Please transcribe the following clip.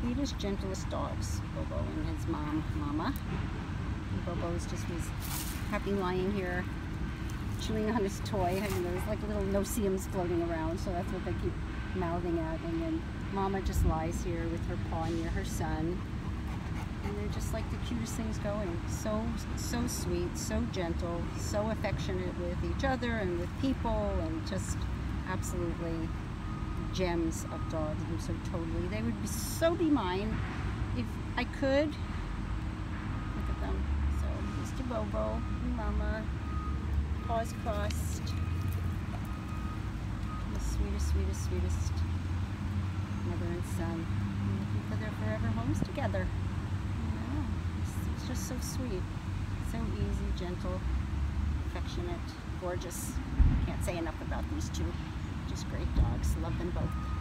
sweetest, gentlest dogs, Bobo and his Mama. And Bobo's just was happy lying here, chewing on his toy. I mean, there's like little no-see-ums floating around, so that's what they keep mouthing at. And then Mama just lies here with her paw near her son. And they're just like the cutest things going. So sweet, so gentle, so affectionate with each other and with people, and just absolutely gems of dogs. And so totally, they would be mine if I could. Look at them. So Mr. Bobo and Mama, paws crossed. The sweetest, sweetest, sweetest mother and son. And looking for their forever homes together. It's just so sweet, so easy, gentle, affectionate, gorgeous. Can't say enough about these two. Just great dogs. Love them both.